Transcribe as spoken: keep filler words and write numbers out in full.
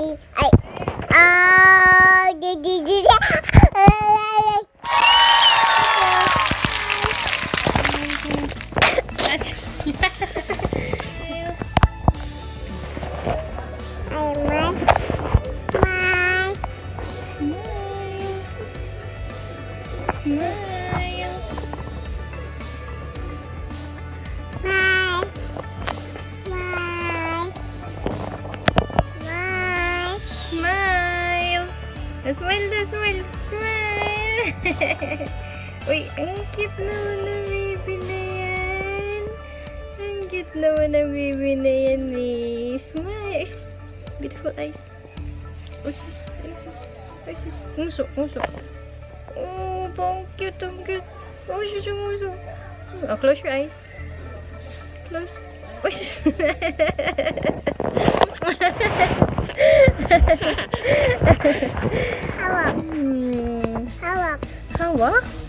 ay. Ah, di di di. Ay, mas. Mas. Smile. Mas. Mas. Mas. Smile. Smile na, smile. Smile. Uy, ang cute naman ng baby na yan. Ang cute naman ng baby na yan eh. Smile. Beautiful eyes. Oh, sus. Ay, sus. Ay, sus. Nguso, nguso. Oh, pang cute, ang cute. Oh, sus, yung nguso. Oh, close your eyes. Close. Oh, sus. Hawak. Hmm. Hawak. Hawak?